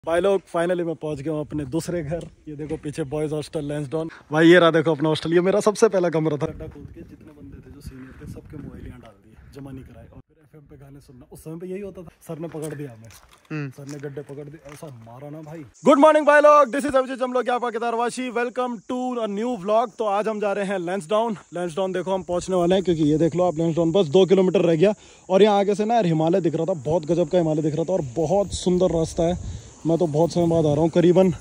भाई लोग फाइनली मैं पहुंच गया हूँ अपने दूसरे घर। ये देखो पीछे बॉयज हॉस्टल लैंसडाउन। भाई ये रहा देखो अपना हॉस्टल। ये मेरा सबसे पहला कमरा था। गड्ढा खोद के जितने बंदे थे जो सीनियर थे सबके मोबाइल यहाँ डाल दिए, जमा नहीं कराए। और फिर एफएम पे गाने सुनना, उस समय पे यही होता था। सर ने पकड़ दिया हमें, सर ने गड्ढे पकड़ दिए, ऐसा मारा ना भाई। गुड मॉर्निंग भाई लोग, दिस इज अभिजीत जमलोकी, आपका केदारवासी। Welcome to a new vlog. तो आज हम जा रहे हैं लैंसडाउन। लैंसडाउन देखो हम पहुंचने वाले हैं, क्योंकि ये देख लो आप, लैंसडाउन बस 2 किलोमीटर रह गया। और यहाँ आगे से ना यार हिमालय दिख रहा था, बहुत गजब का हिमालय दिख रहा था और बहुत सुंदर रास्ता है। मैं तो बहुत समय बाद आ रहा हूँ,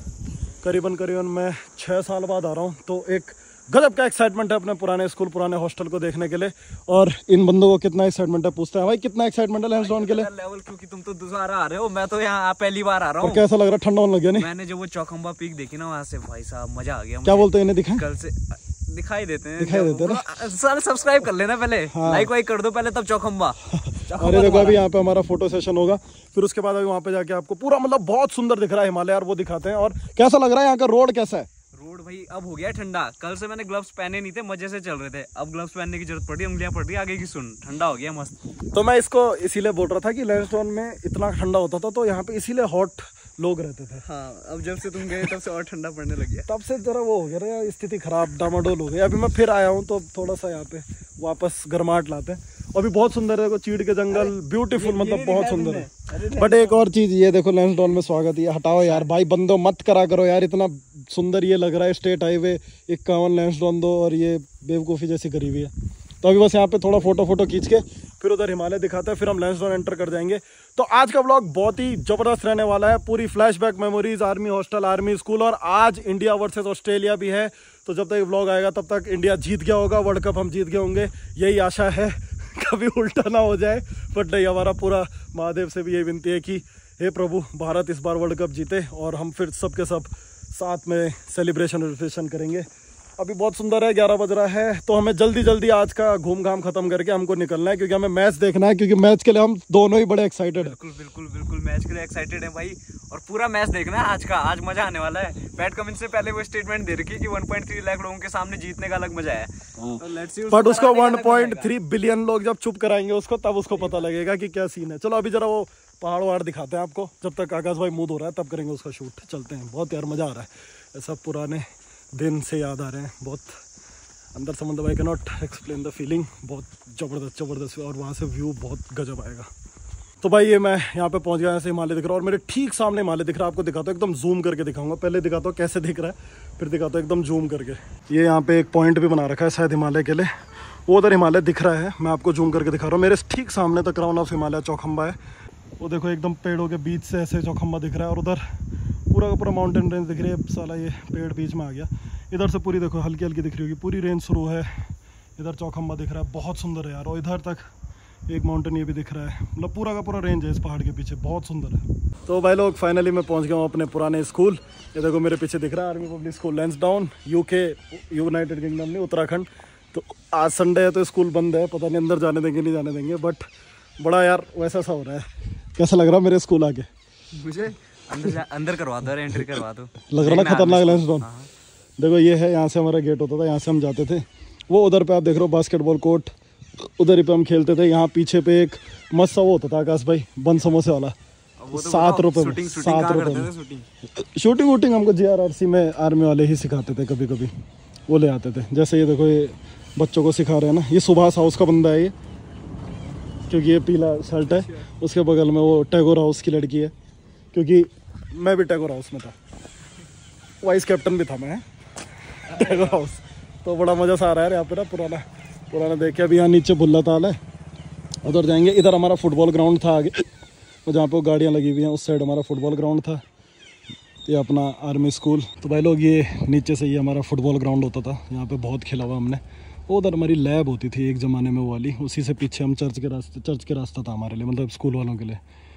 करीबन मैं 6 साल बाद आ रहा हूँ। तो एक गजब का एक्साइटमेंट है अपने पुराने स्कूल, पुराने हॉस्टल को देखने के लिए। और इन बंदों को कितना एक्साइटमेंट है, पूछते हैं भाई कितना एक्साइटमेंट है लैंसडाउन के लिए लेवल, क्योंकि तुम तो दूसरा आ रहे हो, मैं तो यहाँ पहली बार आ रहा हूँ। कैसा लग रहा है? ठंडा होने लग गया नहीं? मैंने जो वो चौखंबा पीक देखी ना वहाँ से, भाई साहब मजा आ गया। क्या बोलते हैं इन्हें दिखाएं? कल से दिखाई देते हैं ना। सारे सब्सक्राइब कर लेना पहले, लाइक वाइक कर दो पहले, तब चौखंबा। अरे देखो अभी यहाँ पे हमारा फोटो सेशन होगा, फिर उसके बाद अभी वहाँ पे जाके आपको पूरा मतलब बहुत सुंदर दिख रहा है हिमालय यार, वो दिखाते हैं। और कैसा लग रहा है यहाँ का रोड, कैसा है? रोड भाई अब हो गया ठंडा। कल से मैंने ग्लव्स पहने नहीं थे, मजे से चल रहे थे। अब ग्लव्स पहनने की जरूरत पड़ी, उंगलियां पड़ रही आगे की, सुन ठंडा हो गया मस्त। तो मैं इसको इसीलिए बोल रहा था कि लैंसडाउन में इतना ठंडा होता था, तो यहाँ पे इसीलिए हॉट लोग रहते थे। हाँ, अब जब से तुम गए तब से और ठंडा पड़ने लग गया। तब से जरा वो हो गया ना, स्थिति खराब, डामाडोल हो गई। अभी मैं फिर आया हूँ तो थोड़ा सा यहाँ पे वापस गर्माहट लाते हैं। अभी बहुत सुंदर है, देखो चीड़ के जंगल, ब्यूटीफुल, मतलब बहुत सुंदर है। बट एक और चीज, ये देखो लैंसडाउन में स्वागत, ये हटाओ यार भाई, बंदो मत करा करो यार। इतना सुंदर ये लग रहा है, स्टेट हाईवे 51 लैंसडाउन 2, और ये बेवकूफ़ी जैसी करी हुई है। तो अभी बस यहाँ पे थोड़ा फोटो खींच के फिर उधर हिमालय दिखाता है, फिर हम लैंसडाउन एंटर कर जाएंगे। तो आज का व्लॉग बहुत ही जबरदस्त रहने वाला है, पूरी flashback memories, army hostel, army school, और आज इंडिया वर्सेस ऑस्ट्रेलिया भी है। तो जब तक ये व्लॉग आएगा तब तक इंडिया जीत गया होगा, वर्ल्ड कप हम जीत गए होंगे, यही आशा है। कभी उल्टा ना हो जाए, बट नहीं, हमारा पूरा महादेव से भी यही विनती है कि हे प्रभु भारत इस बार वर्ल्ड कप जीते और हम फिर सब के सब साथ में सेलिब्रेशन करेंगे। अभी बहुत सुंदर है, 11 बज रहा है, तो हमें जल्दी आज का घूम घाम खत्म करके हमको निकलना है, क्योंकि हमें मैच देखना है। क्योंकि मैच के लिए हम दोनों ही बड़े एक्साइटेड है। बिल्कुल मैच के लिए एक्साइटेड है भाई, और पूरा मैच देखना है आज का। आज मजा आने वाला है। पैट कमिंस से पहले वो स्टेटमेंट दे रखी है कि 1.3 लाख लोगों के सामने जीतने का अलग मजा है। बट उसको 1.3 बिलियन लोग जब चुप कराएंगे उसको, तब उसको पता लगेगा कि क्या सीन है। चलो अभी जरा वो पहाड़ वहाड़ दिखाते हैं आपको। जब तक आकाश भाई मूड हो रहा है तब करेंगे उसका शूट। चलते हैं, बहुत यार मजा आ रहा है, ऐसा पुराने दिन से याद आ रहे हैं बहुत अंदर से। मतलब I can not explain the feeling, बहुत जबरदस्त। और वहाँ से व्यू बहुत गजब आएगा। तो भाई ये मैं यहाँ पे पहुँच गया, ऐसे हिमालय दिख रहा है और मेरे ठीक सामने हिमालय दिख रहा है। आपको दिखाता हूँ, एकदम जूम करके दिखाऊंगा। पहले दिखाता हूँ कैसे दिख रहा है, फिर दिखाता हूँ एकदम जूम करके। ये यहाँ पे एक पॉइंट भी बना रखा है शायद हिमालय के लिए, वो उधर हिमालय दिख रहा है। मैं आपको जूम करके दिखा रहा हूँ। मेरे ठीक सामने तक क्राउन ऑफ हिमालय चौखंबा है, वो देखो एकदम पेड़ों के बीच से ऐसे चौखंबा दिख रहा है। और उधर पूरा का पूरा माउंटेन रेंज दिख रही है। साला ये पेड़ बीच में आ गया। इधर से पूरी देखो हल्की दिख रही होगी, पूरी रेंज शुरू है। इधर चौखंबा दिख रहा है, बहुत सुंदर है यार। और इधर तक एक माउंटेन ये भी दिख रहा है, मतलब पूरा का पूरा रेंज है इस पहाड़ के पीछे, बहुत सुंदर है। तो भाई लोग फाइनली मैं पहुंच गया हूँ अपने पुराने स्कूल। ये देखो मेरे पीछे दिख रहा है Army Public School Lansdowne, UK, United Kingdom नहीं, उत्तराखंड। तो आज संडे है तो स्कूल बंद है, पता नहीं अंदर जाने देंगे नहीं जाने देंगे, बट बड़ा यार वैसा सा हो रहा है। कैसा लग रहा है मेरे स्कूल आके? मुझे अंदर करवा दो, एंट्री करवा दो। लग रहा ना खतरनाक लैंसडाउन। देखो ये है, यहाँ से हमारा गेट होता था, यहाँ से हम जाते थे। वो उधर पे आप देख रहे हो बास्केटबॉल कोर्ट, उधर ही पे हम खेलते थे। यहाँ पीछे पे एक मस्त सा वो होता था आकाश भाई, बंद समोसे वाला, 7 रुपये में। 7 रुपये में शूटिंग वूटिंग हमको JRRC में आर्मी वाले ही सिखाते थे, कभी कभी वो ले आते थे। जैसे ये देखो ये बच्चों को सिखा रहे हैं ना, ये सुभाष हाउस का बंदा है ये, क्योंकि ये पीला शर्ट है। उसके बगल में वो टैगोर हाउस की लड़की है, क्योंकि मैं भी टैगोर हाउस में था, वाइस कैप्टन भी था मैं टैगोर हाउस। तो बड़ा मज़ा सा आ रहा है यहाँ पे ना, पुराना देख के। अभी यहाँ नीचे भुल्ला ताल है, उधर जाएंगे। इधर हमारा फुटबॉल ग्राउंड था आगे, और जहाँ पे वो गाड़ियाँ लगी हुई हैं उस साइड हमारा फुटबॉल ग्राउंड था। ये अपना आर्मी स्कूल। तो भाई लोग ये नीचे से ये हमारा फुटबॉल ग्राउंड होता था, यहाँ पे बहुत खेला हुआ हमने। वो उधर हमारी लैब होती थी एक ज़माने में, वो वाली। उसी से पीछे हम चर्च के रास्ता था हमारे लिए, मतलब स्कूल वालों के लिए।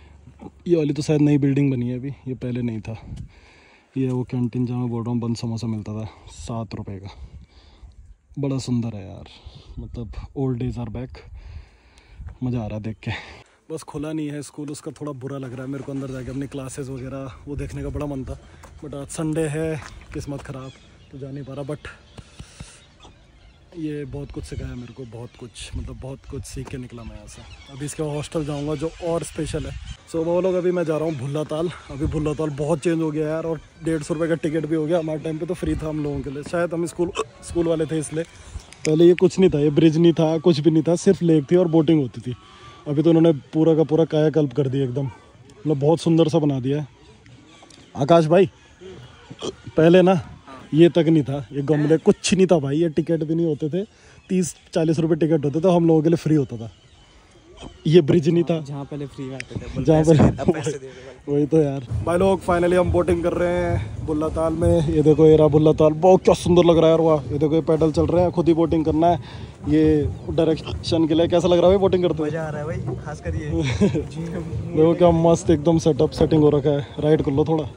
ये वाली तो शायद नई बिल्डिंग बनी है अभी, ये पहले नहीं था। ये वो कैंटीन जहाँ मैं बोल रहा हूँ, बंद समोसा मिलता था 7 रुपये का, बड़ा सुंदर है यार। मतलब ओल्ड डेज आर बैक, मज़ा आ रहा है देख के। बस खुला नहीं है स्कूल, उसका थोड़ा बुरा लग रहा है मेरे को। अंदर जाके अपनी क्लासेस वगैरह वो देखने का बड़ा मन था, बट आज संडे है, किस्मत ख़राब, तो जा नहीं पा रहा। बट ये बहुत कुछ सिखाया मेरे को, बहुत कुछ, मतलब बहुत कुछ सीख के निकला मैं यहाँ से। अभी इसके हॉस्टल जाऊँगा जो और स्पेशल है। सो वो लोग, अभी मैं जा रहा हूँ भुल्ला ताल। अभी भुल्ला ताल बहुत चेंज हो गया यार, और 150 रुपये का टिकट भी हो गया। हमारे टाइम पे तो फ्री था हम लोगों के लिए, शायद हम स्कूल वाले थे इसलिए। पहले ये कुछ नहीं था, ये ब्रिज नहीं था, कुछ भी नहीं था, सिर्फ लेक थी और बोटिंग होती थी। अभी तो उन्होंने पूरा का पूरा कायाकल्प कर दिया एकदम, मतलब बहुत सुंदर सा बना दिया है। आकाश भाई, पहले ना ये तक नहीं था, ये गमले कुछ नहीं था भाई, ये टिकट भी नहीं होते थे, 30-40 रुपये टिकट होते थे, हम लोगों के लिए फ्री होता था। ये ब्रिज नहीं था जहाँ पहले फ्री में आते थे, जहाँ पैसे दे पर वही तो यार। भाई लोग फाइनली हम बोटिंग कर रहे हैं भुल्ला ताल में। ये देखो ये रहा भुल्ला ताल, बहुत क्या सुंदर लग रहा है यार। वाह, ये देखो ये पैडल चल रहे हैं, खुद ही बोटिंग करना है। ये डायरेक्शन के लिए कैसा लग रहा है बोटिंग करते हुए? मजा आ रहा है भाई, खास कर ये देखो क्या मस्त एकदम सेटिंग हो रखा है। राइड कर लो थोड़ा।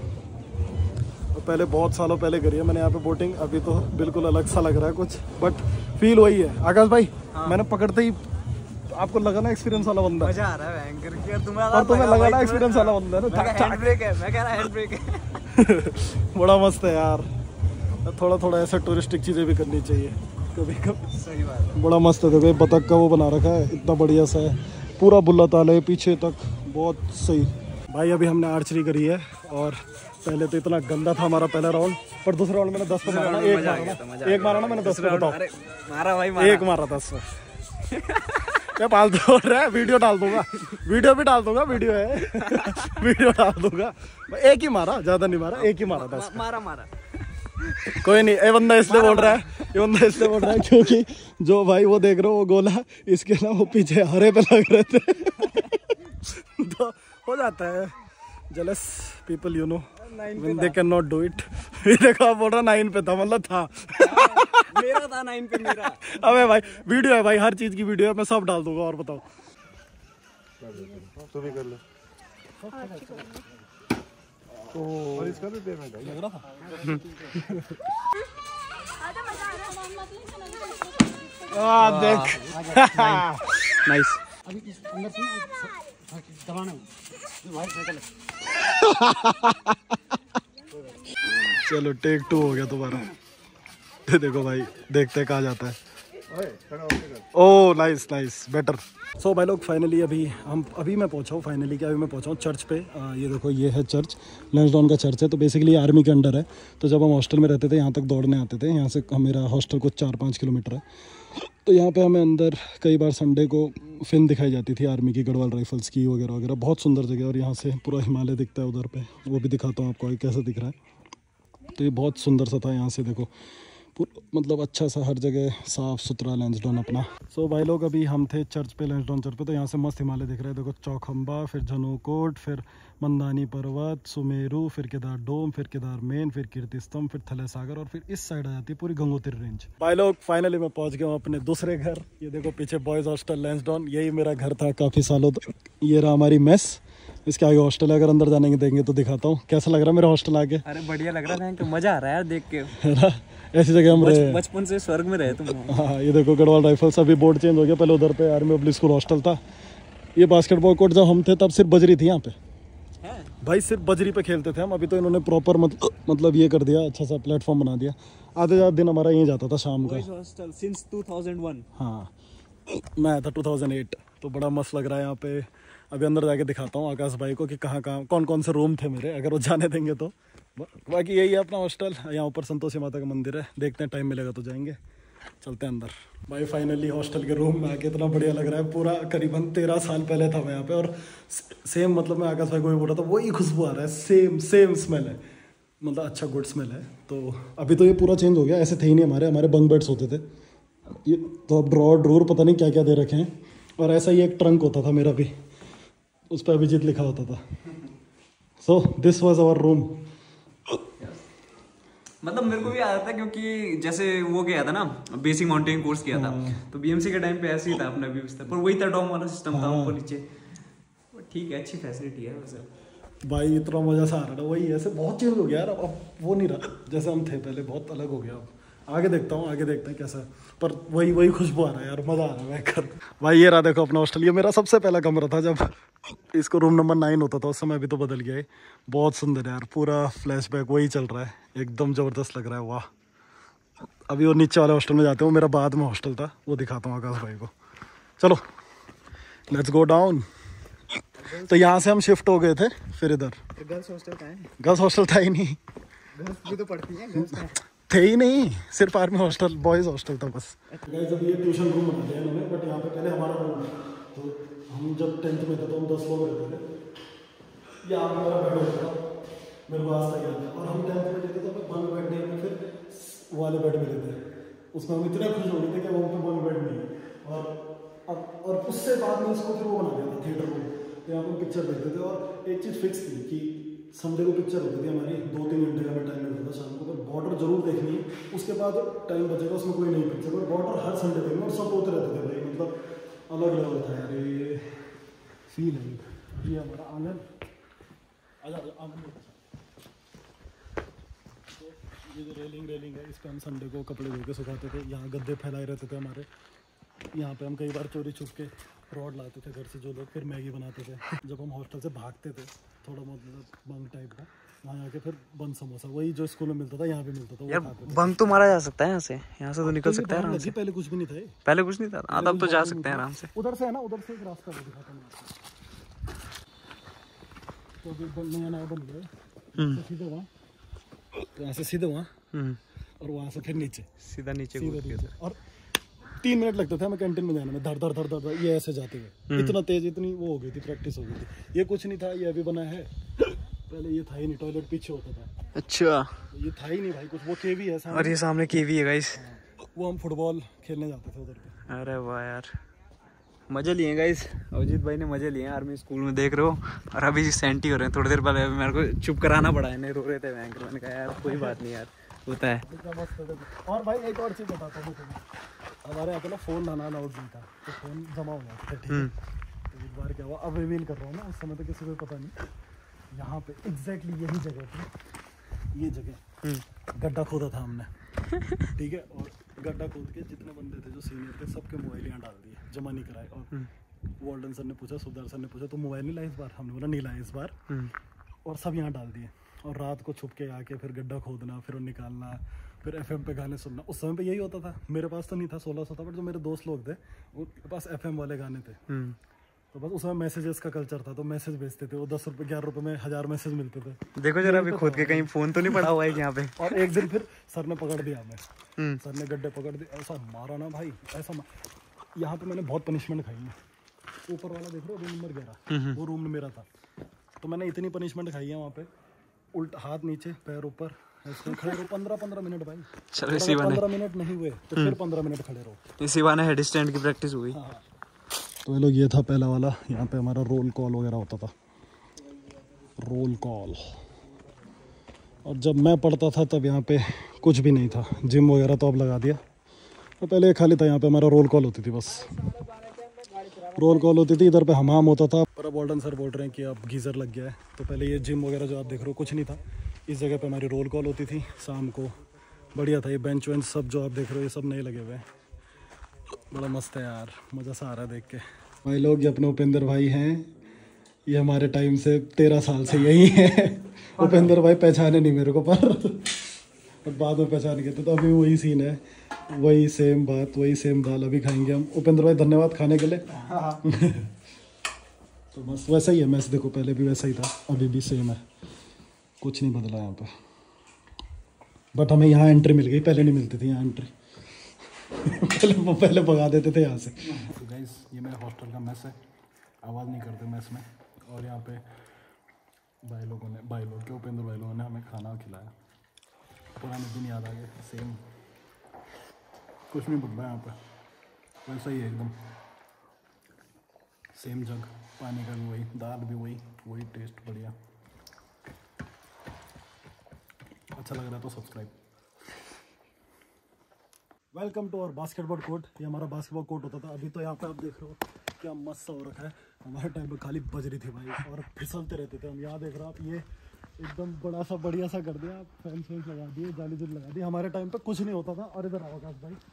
पहले बहुत सालों पहले करी है मैंने यहाँ पे बोटिंग, अभी तो बिल्कुल अलग सा लग रहा है कुछ, बट फील वही है। आकाश भाई, मैंने पकड़ते ही आपको लगा ना एक्सपीरियंस वाला बंदा। मजा आ रहा है एंकर की, और तुम्हें लगा ना एक्सपीरियंस वाला बंदा है ना। हैंड ब्रेक है, मैं कह रहा हैंड ब्रेक है। बड़ा मस्त है यार। थोड़ा थोड़ा ऐसे टूरिस्टिक चीज़ें भी करनी चाहिए कभी कभी। सही बात है। बड़ा मस्त है। देखो बतख का वो बना रखा है, इतना बढ़िया सा है। पूरा भुल्ला ताल है पीछे तक, बहुत सही। भाई अभी हमने आर्चरी करी है, और पहले तो इतना गंदा था हमारा पहला राउंड, पर दूसरे राउंड मैंने 10 पे मारा ना। एक मारा ना मैंने 10 पे, बताओ। मारा भाई, एक मारा 10 पे। क्या पालतू हो रहा है? वीडियो डाल दूंगा, वीडियो भी डाल दूंगा, वीडियो है। वीडियो डाल दूंगा। एक ही मारा, ज्यादा नहीं मारा, एक ही मारा 10 पे। मारा कोई नहीं, ये बंदा इसलिए बोल रहा है, ये बंदा इसलिए बोल रहा है क्योंकि जो भाई वो देख रहे हो वो गोला, इसके ना वो पीछे हरे पे लग रहे थे। तो हो जाता है, jealous people you know when they can not do it. देखो आप बोल रहा 9 पे था, मतलब था। मेरा था 9 पे मेरा। अबे भाई वीडियो है भाई, हर चीज की वीडियो है, मैं सब डाल दूंगा। और बताओ, तो भी कर लो। और इसका भी पेमेंट है, लग रहा था। देख नाइस। चलो टेक 2 हो गया तुम्हारा। देखो भाई, देखते कहाँ जाता है। Oh nice nice, better. So भाई लोग फाइनली अभी मैं पहुंचा हूँ, फाइनली क्या अभी मैं पहुंचा हूँ चर्च पे। ये देखो ये है चर्च, लैंसडाउन का चर्च है। तो बेसिकली आर्मी के अंडर है। तो जब हम हॉस्टल में रहते थे यहाँ तक दौड़ने आते थे। यहाँ से मेरा हॉस्टल कुछ 4-5 किलोमीटर है। तो यहाँ पे हमें अंदर कई बार संडे को फिल्म दिखाई जाती थी आर्मी की, गढ़वाल राइफल्स की वगैरह वगैरह। बहुत सुंदर जगह, और यहाँ से पूरा हिमालय दिखता है उधर पे, वो भी दिखाता हूँ आपको कैसा दिख रहा है। तो ये बहुत सुंदर सा था। यहाँ से देखो मतलब अच्छा सा, हर जगह साफ़ सुथरा लैंसडाउन अपना। सो भाई लोग अभी हम थे चर्च पे, लैंसडाउन चर्च पे। तो यहाँ से मस्त हिमालय दिख रहा है। देखो चौखंबा, फिर झनोकोट, फिर मंदानी पर्वत, सुमेरु, फिर केदार डोम, फिर केदार मेन, फिर कीर्ति स्तंभ, फिर थले सागर, और फिर इस साइड आ जाती है पूरी गंगोत्री रेंज। भाई लोग फाइनली मैं पहुँच गया हूँ अपने दूसरे घर। ये देखो पीछे बॉयज़ हॉस्टल लैंसडाउन, यही मेरा घर था काफ़ी सालों तक। ये रहा हमारी मेस, इसके आगे हॉस्टल है। अगर अंदर जाने देंगे तो दिखाता हूँ कैसा लग रहा है मेरा हॉस्टल आगे। अरे बढ़िया लग रहा है, तो मजा आ रहा है यार देख के, है ना? ऐसी जगह हम रहे, बचपन से स्वर्ग में रहे तुम। हाँ ये देखो गढ़वाल राइफल्स, अभी बोर्ड चेंज हो गया। पहले उधर पे आर्मी पब्लिक स्कूल हॉस्टल था। ये बास्केटबॉल कोर्ट जब हम थे तब सिर्फ बजरी थी यहाँ पे भाई, सिर्फ बजरी पे खेलते थे हम। अभी तो इन्होंने प्रॉपर मतलब ये कर दिया, अच्छा सा प्लेटफॉर्म बना दिया। आधे ज़्यादा दिन हमारा यहीं जाता था शाम का। Hostel since 2001। हाँ मैं आया था 2008। तो बड़ा मस्त लग रहा है यहाँ पे। अभी अंदर जाके दिखाता हूँ आकाश भाई को कि कहाँ कौन कौन से रूम थे मेरे, अगर वो जाने देंगे तो। बाकी यही है अपना हॉस्टल। यहाँ ऊपर संतोषी माता का मंदिर है, देखते हैं टाइम मिलेगा तो जाएंगे। चलते हैं अंदर। भाई फाइनली हॉस्टल के रूम में आके इतना बढ़िया लग रहा है। पूरा करीबन 13 साल पहले था मैं यहाँ पे, और सेम मतलब मैं आकाश भाई को भी बोला था, वही खुशबू आ रहा है, सेम स्मेल है, मतलब अच्छा गुड स्मेल है। तो अभी तो ये पूरा चेंज हो गया, ऐसे थे ही नहीं हमारे बंक बेड्स होते थे। ये तो अब ड्रॉर पता नहीं क्या क्या दे रखे हैं। और ऐसा ही एक ट्रंक होता था मेरा भी, उस पर अभिजीत लिखा होता था। So this was our room. मतलब मेरे को भी याद था, क्योंकि जैसे वो गया था ना, बेसिक माउंटेन कोर्स किया था, तो बीएमसी के टाइम पे ऐसे ही था अपना भी बिस्तर, पर वही था डॉम वाला सिस्टम था, ऊपर नीचे। ठीक है, अच्छी फैसिलिटी है वैसे। भाई इतना मजा सा आ रहा था, वही ऐसे बहुत चेंज हो गया यार। अब वो नहीं रहा जैसे हम थे पहले, बहुत अलग हो गया। अब आगे देखता हूँ, आगे देखते हैं कैसा है, पर वही खुशबू आ रहा है यार, मज़ा आ रहा है कर। भाई ये रहा देखो अपना हॉस्टल। ये मेरा सबसे पहला कमरा था जब इसको रूम नंबर 9 होता था उस समय, अभी तो बदल गया है। बहुत सुंदर यार, पूरा फ्लैशबैक वही चल रहा है, एकदम ज़बरदस्त लग रहा है। वाह अभी वो नीचे वाले हॉस्टल में जाते हैं, वो मेरा बाद में हॉस्टल था, वो दिखाता हूँ आकाश भाई को। चलो लेट्स गो डाउन। तो यहाँ से हम शिफ्ट हो गए थे फिर इधर। गर्ल्स हॉस्टल कहाँ है? गर्ल्स हॉस्टल था ही नहीं। गर्ल्स भी तो पढ़ती हैं, गर्ल्स कहाँ है? थे ही नहीं, सिर्फ आर्मी हॉस्टल, बॉयज़ हॉस्टल था बस। जब ये ट्यूशन रूम बना दिया इन्होंने, बट यहाँ पे पहले हमारा रूम था। तो हम जब 10th में थे तो हम 10 लोग रहते थे। यहाँ पे मेरा बेड होता था, मेरे को आज तक याद है। और हम 10th में लेते थे तो बंक बेड नहीं में फिर वाले बेड में लेते थे। उसमें हम इतने खुश हो गए थे कि वहाँ पे बंक बेड नहीं है। और उससे बाद में इसको फिर वो बना दिया था थिएटर रूम। तो यहाँ पर पिक्चर देखते थे। और एक चीज़ फिक्स थी कि संडे को पिक्चर होती थी हमारी, 2-3 घंटे का टाइम मिलता था शाम को। तो बॉर्डर जरूर देखनी है, उसके बाद टाइम बचेगा उसमें कोई नहीं पिक्चर। पर बॉर्डर हर संडे देखना, और सब रोते रहते थे भाई, मतलब अलग लेवल था यार ये फील है। ये हमारा आंगन, आंगन ये जो रेलिंग है, इस पर हम संडे को कपड़े धो के सुखाते थे। यहाँ गद्दे फैलाए रहते थे हमारे। यहाँ पे हम कई बार चोरी छुप के रॉड लाते थे घर से जो लोग, फिर मैगी बनाते थे। जब हम हॉस्टल से भागते थे थोड़ा मतलब बंक टाइप का, वहाँ आके फिर बन समोसा, वही जो स्कूल में मिलता था यहाँ भी मिलता था। यार बंक तो मारा जा सकता है यहाँ से तो निकल सकता है आराम से। पहले कुछ भी नहीं था, पहले कुछ नहीं था, तब तो जा सकते हैं आराम से। उधर से है ना, उधर से एक रास्ता दिखाता हूँ। तो अभी नया बन गया, सीधे वहाँ, तो यहाँ से सीधे वहाँ, और वहाँ से फिर नीचे सीधा नीचे। और 3 मिनट लगते थे हमें कैंटीन में जाने में, धड़ धड़ धड़ धड़ ये ऐसे जाते हुए। इतना तेज, इतनी वो हो गई थी, प्रैक्टिस हो गई थी। ये कुछ नहीं था, ये अभी बना है, पहले ये था ही नहीं। टॉयलेट पीछे होता था। अच्छा, ये था ही नहीं भाई कुछ। वो केवी है सामने, और ये सामने केवी है गाइस। वो हम फुटबॉल खेलने जाते थे उधर पे। अरे वाह यार, मजे लिए गाइस, अभिजीत भाई ने मजे लिए आर्मी स्कूल में, देख रहे हो। और अभी सेंटी हो रहे हैं, थोड़ी देर पहले मेरे को चुप कराना पड़ा है, नहीं रो रहे थे बैंक। मैंने कहा यार कोई बात नहीं यार, होता है। और भाई एक और चीज़ बताता हूँ तुम्हें, हमारे यहाँ पे ना फ़ोन लाना अलाउड नहीं था, तो फ़ोन जमा हो जाता था, ठीक है। तो एक बार क्या हुआ, अब रिवील कर रहा हूँ ना, उस समय तो किसी को पता नहीं। यहाँ पे एग्जैक्टली यही जगह थी, ये जगह गड्ढा खोदा था हमने, ठीक है। और गड्ढा खोद के जितने बंदे थे जो सीनियर थे, सबके मोबाइल यहाँ डाल दिए, जमा नहीं कराए। और वार्डन सर ने पूछा, सुबदार सर ने पूछा, तो मोबाइल नहीं लाए इस बार? हमने बोला नहीं लाए इस बार। और सब यहाँ डाल दिए। और रात को छुप के आके फिर गड्ढा खोदना, फिर वो निकालना, फिर FM पे गाने सुनना। उस समय पे यही होता था। मेरे पास तो नहीं था, 1600 था, बट जो मेरे दोस्त लोग थे उनके पास FM वाले गाने थे। तो बस उसमें मैसेजेस का कल्चर था, तो मैसेज भेजते थे। वो 10 रुपये 11 रुपये में 1000 मैसेज मिलते थे। देखो जरा, अभी खुद के कहीं फोन तो नहीं पड़ा हुआ है यहाँ पे। और एक दिन फिर सर ने पकड़ दिया हमें, सर ने गड्ढे पकड़ दिए, ऐसा मारा ना भाई, ऐसा यहाँ पे मैंने बहुत पनिशमेंट खाई है। ऊपर वाला देख रहे हो, रूम नंबर 11, वो रूम मेरा था। तो मैंने इतनी पनिशमेंट खाई है वहाँ पे, उल्टा हाथ नीचे पैर ऊपर, ऐसे खड़े रहो 15-15 मिनट भाई। चलो इसी बहाने 15 मिनट नहीं हुए तो फिर 15 मिनट खड़े रहो, इसी बहाने हेड स्टैंड की प्रैक्टिस हुई। हाँ। तो ये लोग, ये था पहला वाला, यहाँ पे हमारा रोल कॉल वगैरह होता था, रोल कॉल। और जब मैं पढ़ता था तब यहाँ पे कुछ भी नहीं था, जिम वगैरह तो अब लगा दिया। तो पहले खाली था, यहाँ पे हमारा रोल कॉल होती थी, बस रोल कॉल होती थी। इधर पे हमाम होता था, पर अब वार्डन सर बोल रहे हैं कि अब गीज़र लग गया है। तो पहले ये जिम वगैरह जो आप देख रहे हो कुछ नहीं था, इस जगह पे हमारी रोल कॉल होती थी शाम को। बढ़िया था, ये बेंच वेंच सब जो आप देख रहे हो ये सब नए लगे हुए हैं, बड़ा मस्त है यार, मज़ा सा आ रहा है देख के। भाई लोग, ये अपने उपेंद्र भाई हैं, ये हमारे टाइम से 13 साल से यही है। उपेंद्र भाई पहचाने नहीं मेरे को, पर बाद में पहचान गए थे। तो अभी वही सीन है, वही सेम बात, वही सेम दाल अभी खाएंगे हम। उपेंद्र भाई धन्यवाद खाने के लिए। तो बस वैसा ही है मैस, देखो पहले भी वैसा ही था, अभी भी सेम है, कुछ नहीं बदला यहाँ पे। बट हमें यहाँ एंट्री मिल गई, पहले नहीं मिलती थी यहाँ एंट्री। पहले भगा देते थे यहाँ से। तो गाइस, ये मेरे हॉस्टल का मेस है, आवाज़ नहीं करते मेस में। और यहाँ पे भाई लोग के उपेंद्र भाई लोगों ने हमें खाना खिलाया, पुराने दिन याद आ गए। सेम, कुछ नहीं बदला यहाँ पे, वैसा ही है एकदम, सेम जग, पानी का भी वही, दाल भी वही टेस्ट बढ़िया। अच्छा लग रहा है तो subscribe. Welcome to our basketball court. ये हमारा बास्केटबॉल कोर्ट होता था। अभी तो यहाँ पे आप देख रहे हो क्या मस्त सा हो रखा है। हमारे टाइम पे खाली बजरी थी भाई, और फिसलते रहते थे हम। यहाँ देख रहे हो आप, ये एकदम बड़ा सा बढ़िया सा कर दिया, फेंस लगा दिए, जाली लगा दी। हमारे टाइम पे कुछ नहीं होता था। और इधर आओ आकाश भाई,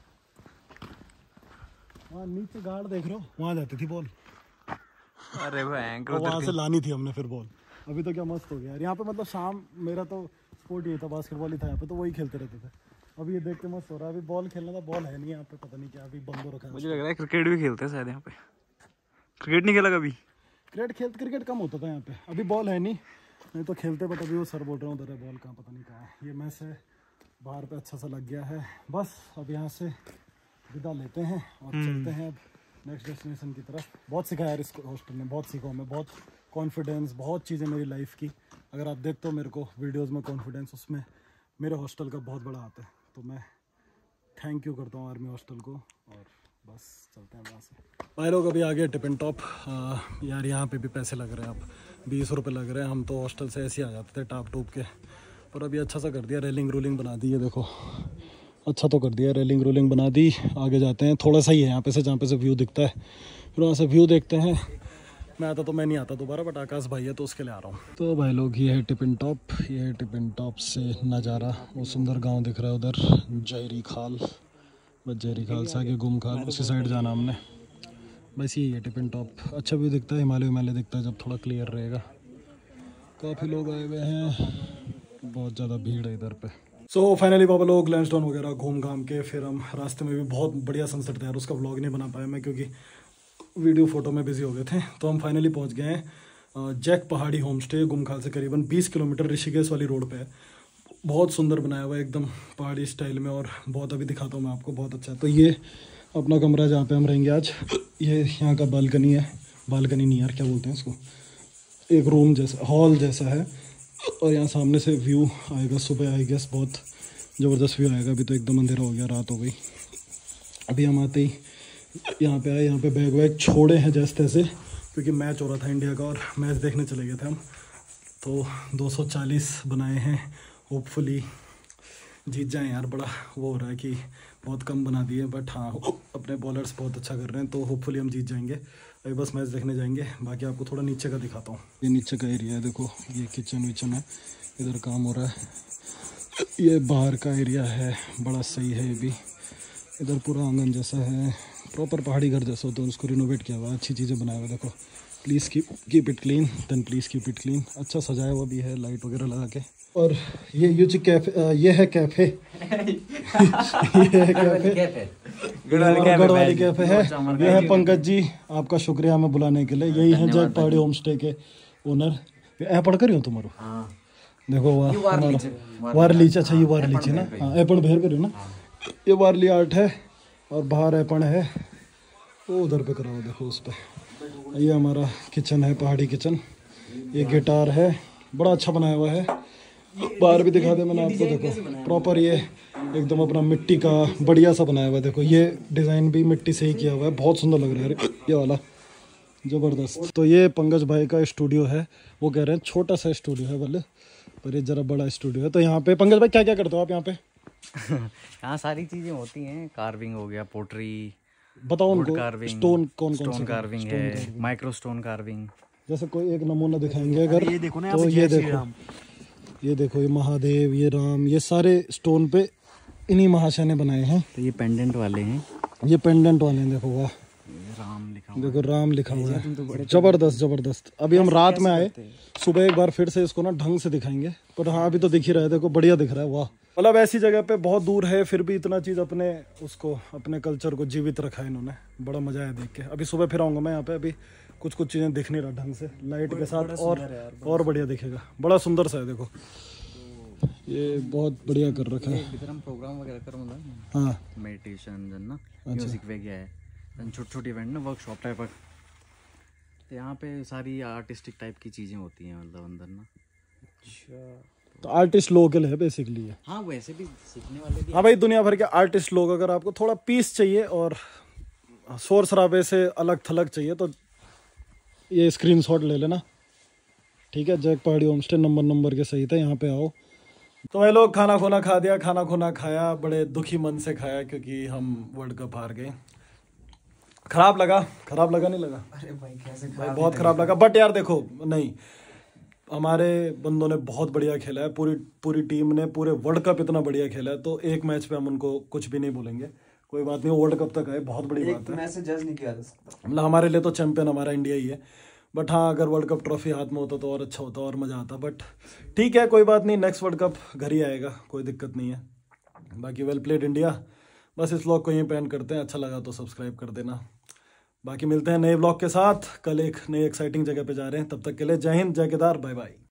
वहाँ नीचे गार्ड देख रहे हो, वहाँ जाती थी बॉल। अरे भयंकर, वहाँ से लानी थी हमने फिर बॉल। अभी तो क्या मस्त हो गया यार यहाँ पे, मतलब शाम, मेरा तो स्पोर्ट ये था, बास्केटबॉल ही था यहाँ पे, तो वही खेलते रहते थे। अभी ये देख के मस्त हो रहा है। अभी बॉल खेलना था, बॉल है नहीं यहाँ पे, पता नहीं क्या अभी बंद हो रखा है। मुझे लग रहा है क्रिकेट भी खेलते हैं शायद यहाँ पे। क्रिकेट नहीं खेला कभी? क्रिकेट कम होता था यहाँ पे, अभी बॉल है नहीं तो खेलते, बट अभी वो सर बोल रहे हैं उधर है बॉल, कहाँ पता नहीं कहाँ है। ये मैच है बाहर पे अच्छा सा लग गया है। बस अब यहाँ से विदा लेते हैं और चलते हैं अब नेक्स्ट डेस्टिनेशन की तरफ। बहुत सिखाया यार इस हॉस्टल ने, बहुत सीखा मैं, बहुत कॉन्फिडेंस, बहुत चीज़ें मेरी लाइफ की। अगर आप देखते हो मेरे को वीडियोस में कॉन्फिडेंस, उसमें मेरे हॉस्टल का बहुत बड़ा हाथ है। तो मैं थैंक यू करता हूँ आर्मी हॉस्टल को। और बस चलते हैं वहाँ से। भाई लोग अभी आगे टिपिन टॉप। यार यहाँ पे भी पैसे लग रहे हैं, अब 20 रुपये लग रहे हैं। हम तो हॉस्टल से ऐसे ही आ जाते थे टाप टूप के, पर अभी अच्छा सा कर दिया, रेलिंग रूलिंग बना दी है। देखो अच्छा तो कर दिया, रेलिंग रूलिंग बना दी। आगे जाते हैं, थोड़ा सा ही है यहाँ पे से, जहाँ पे से व्यू दिखता है, फिर वहाँ से व्यू देखते हैं। मैं आता तो मैं नहीं आता दोबारा, बट आकाश भाई है तो उसके लिए आ रहा हूँ। तो भाई लोग ये है टिपिन टॉप, ये है टिपिन टॉप से नज़ारा। वो सुंदर गांव दिख रहा है उधर, जहरी खाल, बस जहरी खाल से आगे गुम खाल, उसी साइड जाना हमने। बस यही है टिपिन टॉप। अच्छा व्यू दिखता है, हिमालय हिमालय दिखता है जब थोड़ा क्लियर रहेगा। काफ़ी लोग आए हुए हैं, बहुत ज़्यादा भीड़ है इधर पे। सो फाइनली पापा लोग लैंडस्टोन वगैरह घूम घाम के, फिर हम रास्ते में भी बहुत बढ़िया सनसेट था यार, उसका व्लॉग नहीं बना पाया मैं क्योंकि वीडियो फोटो में बिजी हो गए थे। तो हम फाइनली पहुंच गए हैं Jack Pahadi home stay, Gumkhal से करीबन 20 किलोमीटर ऋषिकेश वाली रोड पे है। बहुत सुंदर बनाया हुआ है एकदम पहाड़ी स्टाइल में, और बहुत अभी दिखाता हूँ मैं आपको, बहुत अच्छा है। तो ये अपना कमरा जहाँ पे हम रहेंगे आज, ये यहाँ का बालकनी है, बालकनी नहीं यार क्या बोलते हैं इसको, एक रूम जैसा, हॉल जैसा है। और यहाँ सामने से व्यू आएगा सुबह, आई गेस बहुत ज़बरदस्त व्यू आएगा। अभी तो एकदम अंधेरा हो गया, रात हो गई। अभी हम आते ही यहाँ पे आए, यहाँ पे बैग वैग छोड़े हैं जैसे तैसे, क्योंकि मैच हो रहा था इंडिया का और मैच देखने चले गए थे हम। तो 240 बनाए हैं, होपफुली जीत जाएं यार। बड़ा वो हो रहा है कि बहुत कम बना दिए, बट हाँ अपने बॉलर्स बहुत अच्छा कर रहे हैं, तो होपफुली हम जीत जाएंगे। अभी बस मैच देखने जाएंगे। बाकी आपको थोड़ा नीचे का दिखाता हूँ। ये नीचे का एरिया है, देखो ये किचन विचन है, इधर काम हो रहा है। ये बाहर का एरिया है, बड़ा सही है ये भी। इधर पूरा आंगन जैसा है, प्रॉपर पहाड़ी घर जैसा होता है, उसको रिनोवेट किया हुआ है, अच्छी चीज़ें बनाया हुआ है। देखो please keep it clean, then please keep it clean. अच्छा सजाया हुआ भी है, लाइट वगैरह लगा के। और ये यूजी कैफे, ये है कैफे ये है कैफे, गढ़वाली कैफे है। ये है पंकज जी, आपका शुक्रिया हमें बुलाने के लिए। यही है जैक पहाड़ी होम स्टे के ओनर। ऐ पढ़ कर तुम्हारो देखो वाह वारलीच, अच्छा ये वारलीच है ना, हाँ एपण भेर करियो ना, ये वारली आर्ट है। और बाहर एपण है, वो उधर पे करा हुआ देखो उस पर। ये हमारा किचन है, पहाड़ी किचन। ये गिटार है, बड़ा अच्छा बनाया हुआ है। बाहर भी दिखा दे मैंने आपको, देखो प्रॉपर ये एकदम अपना मिट्टी का बढ़िया सा बनाया हुआ है। देखो ये डिज़ाइन भी मिट्टी से ही किया हुआ है, बहुत सुंदर लग रहा है ये वाला, ज़बरदस्त। तो ये पंकज भाई का स्टूडियो है, वो कह रहे हैं छोटा सा स्टूडियो है भले, पर ये ज़रा बड़ा स्टूडियो है। तो यहाँ पे पंकज भाई क्या क्या करते हो आप यहाँ पे? यहाँ सारी चीजें होती हैं, कार्विंग हो गया, पोट्री, बताओ उनको, स्टोन कौन कौन स्टोन कार्विंग है, माइक्रो स्टोन कार्विंग। जैसे कोई एक नमूना दिखाएंगे अगर, तो ये देखो, ये देखो, ये महादेव, ये राम, ये सारे स्टोन पे इन्हीं महाशय ने बनाए हैं। तो ये पेंडेंट वाले हैं, ये पेंडेंट वाले हैं, देखो वाह, राम लिखा हुआ देखो राम लिखा हुआ है, जबरदस्त जबरदस्त। अभी हम रात में आए, सुबह एक बार फिर से इसको ना ढंग से दिखाएंगे, पर हाँ अभी तो दिख ही रहा है, देखो बढ़िया दिख रहा है, वाह। मतलब ऐसी जगह पे बहुत दूर है, फिर भी इतना चीज़ अपने उसको, अपने कल्चर को जीवित रखा है इन्होंने, बड़ा मजा आया देख के। अभी सुबह फिर आऊँगा मैं यहाँ पे, अभी कुछ कुछ चीज़ें दिख नहीं रहा ढंग से, लाइट के साथ और बढ़िया दिखेगा, बड़ा सुंदर सा है। देखो ये बहुत बढ़िया कर रखा है, प्रोग्राम वगैरह करो ना, हाँ मेडिटेशन जन ना, म्यूजिक वगैरह है, छोटे छोटे इवेंट ना, वर्कशॉप टाइप। तो यहाँ पे सारी आर्टिस्टिक टाइप की चीजें होती हैं, मतलब अंदर ना। अच्छा, तो आर्टिस्ट लोकल है बेसिकली है। हाँ वैसे भी सीखने वाले भी। हाँ भाई, दुनिया भर के आर्टिस्ट लोग, अगर आपको थोड़ा पीस चाहिए और शोर शराबे से अलग थलग चाहिए तो ये स्क्रीनशॉट ले लेना, ठीक है। Jack Pahadi home stay number के सही था, यहाँ पे आओ। तो भाई लोग खाना खोना खा दिया, खाना खोना खाया, बड़े दुखी मन से खाया क्योंकि हम वर्ल्ड कप हार गए। खराब लगा नहीं लगा? अरे भाई कैसे भाई बहुत खराब लगा, बट यार देखो, नहीं हमारे बंदों ने बहुत बढ़िया खेला है, पूरी टीम ने पूरे वर्ल्ड कप इतना बढ़िया खेला है, तो एक मैच पे हम उनको कुछ भी नहीं बोलेंगे, कोई बात नहीं, वर्ल्ड कप तक आए, बहुत बड़ी बात है। मैच से जज नहीं किया जा सकता, मतलब हमारे लिए तो चैंपियन हमारा इंडिया ही है, बट हाँ अगर वर्ल्ड कप ट्रॉफी हाथ में होता तो और अच्छा होता और मज़ा आता, बट ठीक है कोई बात नहीं, नेक्स्ट वर्ल्ड कप घर ही आएगा, कोई दिक्कत नहीं है। बाकी वेल प्लेड इंडिया। बस इस व्लॉग को यहीं पे एंड करते हैं, अच्छा लगा तो सब्सक्राइब कर देना। बाकी मिलते हैं नए व्लॉग के साथ, कल एक नई एक्साइटिंग जगह पे जा रहे हैं, तब तक के लिए जय हिंद, जय केदार, बाय बाय।